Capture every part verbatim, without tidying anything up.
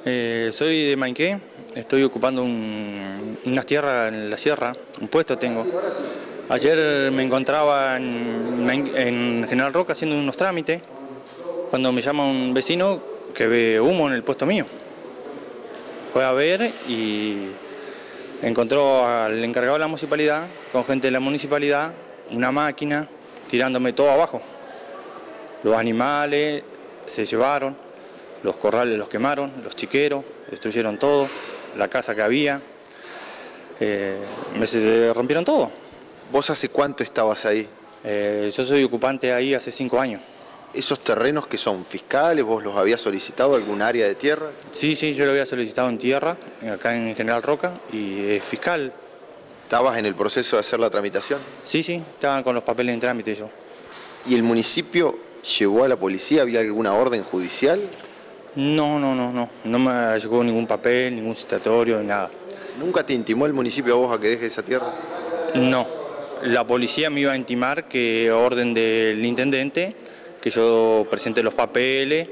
Eh, soy de Maiqué, estoy ocupando un, unas tierras en la sierra, un puesto tengo. Ayer me encontraba en, en General Roca haciendo unos trámites, cuando me llama un vecino que ve humo en el puesto mío. Fue a ver y encontró al encargado de la municipalidad, con gente de la municipalidad, una máquina, tirándome todo abajo. Los animales se llevaron, los corrales los quemaron, los chiqueros, destruyeron todo, la casa que había, eh, me se rompieron todo. ¿Vos hace cuánto estabas ahí? Eh, yo soy ocupante ahí hace cinco años. ¿Esos terrenos que son fiscales, vos los habías solicitado algún área de tierra? Sí, sí, yo lo había solicitado en tierra, acá en General Roca, y es fiscal. ¿Estabas en el proceso de hacer la tramitación? Sí, sí, estaban con los papeles en trámite yo. ¿Y el municipio llevó a la policía? ¿Había alguna orden judicial? No, no, no, no, no me llegó ningún papel, ningún citatorio, nada. ¿Nunca te intimó el municipio a vos a que dejes esa tierra? No, la policía me iba a intimar que orden del intendente, que yo presente los papeles,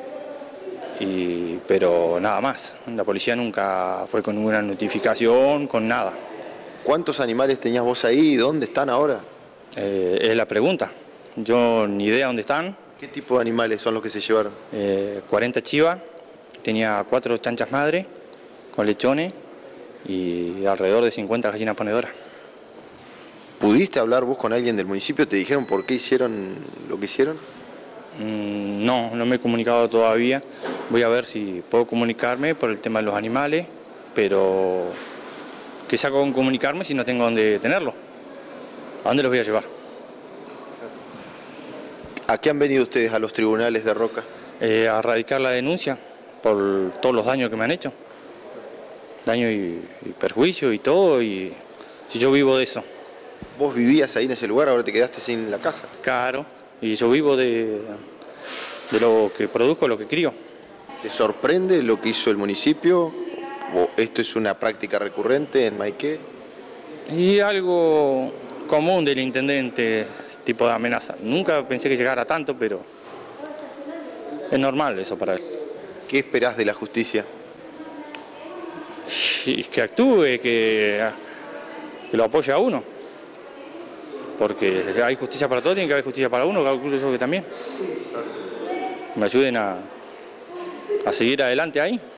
y, pero nada más. La policía nunca fue con ninguna notificación, con nada. ¿Cuántos animales tenías vos ahí y dónde están ahora? Eh, es la pregunta. Yo ni idea dónde están. ¿Qué tipo de animales son los que se llevaron? Eh, cuarenta chivas, tenía cuatro chanchas madres con lechones y alrededor de cincuenta gallinas ponedoras. ¿Pudiste hablar vos con alguien del municipio? ¿Te dijeron por qué hicieron lo que hicieron? Mm, no, no me he comunicado todavía. Voy a ver si puedo comunicarme por el tema de los animales, pero ¿qué saco con comunicarme si no tengo dónde tenerlos? ¿A dónde los voy a llevar? ¿A qué han venido ustedes a los tribunales de Roca? Eh, a radicar la denuncia por todos los daños que me han hecho. Daño y, y perjuicio y todo, y si yo vivo de eso. ¿Vos vivías ahí en ese lugar, ahora te quedaste sin la casa? Claro, y yo vivo de, de lo que produzco, lo que crío. ¿Te sorprende lo que hizo el municipio? ¿O esto es una práctica recurrente en Maiqué? Y algo común del intendente, ese tipo de amenaza. Nunca pensé que llegara tanto, pero es normal eso para él. ¿Qué esperás de la justicia? Y que actúe, que, que lo apoye a uno. Porque hay justicia para todos, tiene que haber justicia para uno, calculo yo que también. Me ayuden a, a seguir adelante ahí.